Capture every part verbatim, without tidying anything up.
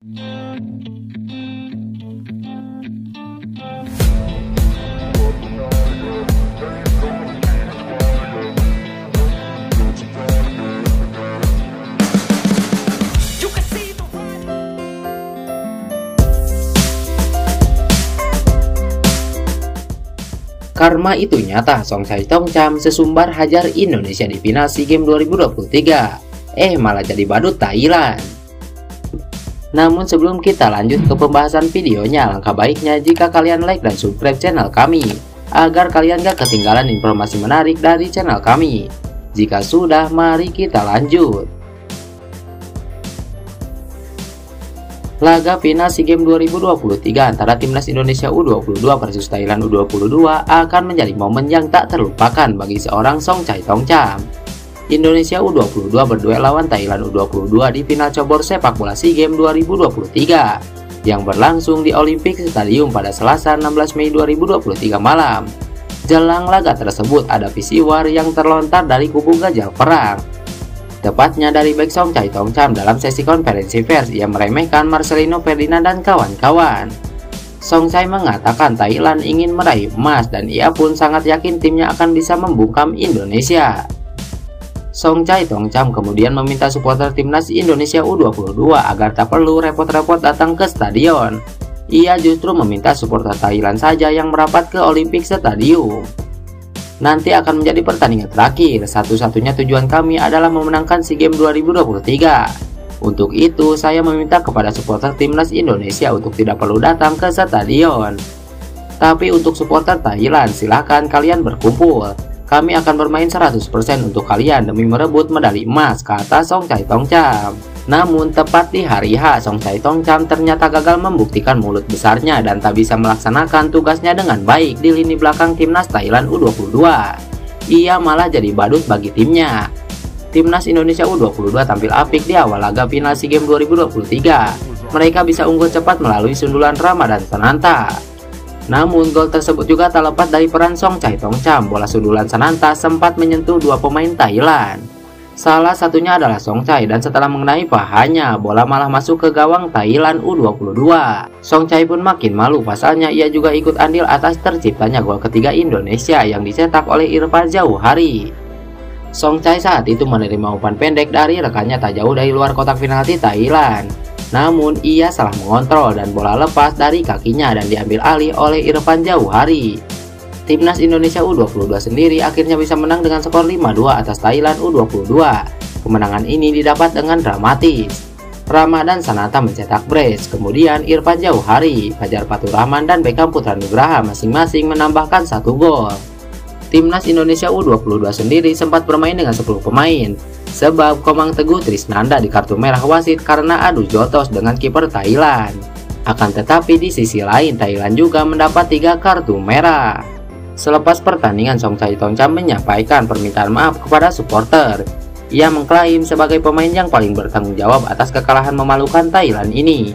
Karma itu nyata, Songchai Tongcham sesumbar hajar Indonesia di final SEA Games dua ribu dua puluh tiga. Eh malah jadi badut Thailand. Namun sebelum kita lanjut ke pembahasan videonya, alangkah baiknya jika kalian like dan subscribe channel kami, agar kalian gak ketinggalan informasi menarik dari channel kami. Jika sudah, mari kita lanjut. Laga final SEA Games dua ribu dua puluh tiga antara timnas Indonesia U dua puluh dua versus Thailand U dua puluh dua akan menjadi momen yang tak terlupakan bagi seorang Songchai Tongcham. Indonesia U dua puluh dua berduel lawan Thailand U dua puluh dua di final cabur sepak bola SEA Games dua ribu dua puluh tiga yang berlangsung di Olympic Stadium pada Selasa enam belas Mei dua ribu dua puluh tiga malam. Jelang laga tersebut ada visiwar yang terlontar dari kubu Gajah Perang, tepatnya dari bek Songchai Tongcham. Dalam sesi konferensi pers, ia meremehkan Marcelino Ferdinand dan kawan-kawan. Songchai mengatakan Thailand ingin meraih emas dan ia pun sangat yakin timnya akan bisa membungkam Indonesia. Songchai Tongcham kemudian meminta supporter timnas Indonesia U dua puluh dua agar tak perlu repot-repot datang ke stadion. Ia justru meminta supporter Thailand saja yang merapat ke Olympic Stadium. Nanti akan menjadi pertandingan terakhir. Satu-satunya tujuan kami adalah memenangkan SEA Games dua ribu dua puluh tiga. Untuk itu, saya meminta kepada supporter timnas Indonesia untuk tidak perlu datang ke stadion. Tapi untuk supporter Thailand, silahkan kalian berkumpul. Kami akan bermain seratus persen untuk kalian demi merebut medali emas, kata Songchai Tongcham. Namun tepat di hari H, Songchai Tongcham ternyata gagal membuktikan mulut besarnya dan tak bisa melaksanakan tugasnya dengan baik di lini belakang timnas Thailand U dua puluh dua. Ia malah jadi badut bagi timnya. Timnas Indonesia U dua puluh dua tampil apik di awal laga final SEA Games dua ribu dua puluh tiga. Mereka bisa unggul cepat melalui sundulan Ramadan Sananta. Namun gol tersebut juga tak lepas dari peran Songchai Tongcham. Bola sundulan Sananta sempat menyentuh dua pemain Thailand. Salah satunya adalah Songchai, dan setelah mengenai pahanya, bola malah masuk ke gawang Thailand U dua puluh dua. Songchai pun makin malu, pasalnya ia juga ikut andil atas terciptanya gol ketiga Indonesia yang dicetak oleh Irfan Jauhari. Songchai saat itu menerima umpan pendek dari rekannya tak jauh dari luar kotak penalti Thailand. Namun ia salah mengontrol dan bola lepas dari kakinya dan diambil alih oleh Irfan Jauhari. Timnas Indonesia U dua puluh dua sendiri akhirnya bisa menang dengan skor lima dua atas Thailand U dua puluh dua. Kemenangan ini didapat dengan dramatis. Ramadan Sananta mencetak brace, kemudian Irfan Jauhari, Fajar Faturrahman, dan Beckham Putra Nugraha masing-masing menambahkan satu gol. Timnas Indonesia U dua puluh dua sendiri sempat bermain dengan sepuluh pemain, sebab Komang Teguh Trisnanda di kartu merah wasit karena adu jotos dengan kiper Thailand. Akan tetapi di sisi lain, Thailand juga mendapat tiga kartu merah. Selepas pertandingan, Songchai Tongcham menyampaikan permintaan maaf kepada supporter. Ia mengklaim sebagai pemain yang paling bertanggung jawab atas kekalahan memalukan Thailand ini.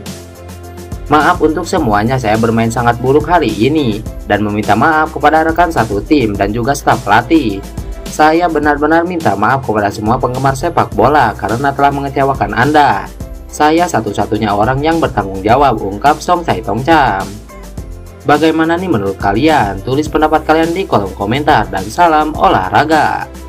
Maaf untuk semuanya, saya bermain sangat buruk hari ini dan meminta maaf kepada rekan satu tim dan juga staf pelatih. Saya benar-benar minta maaf kepada semua penggemar sepak bola karena telah mengecewakan Anda. Saya satu-satunya orang yang bertanggung jawab, ungkap Songchai Tongcham. Bagaimana nih menurut kalian? Tulis pendapat kalian di kolom komentar dan salam olahraga.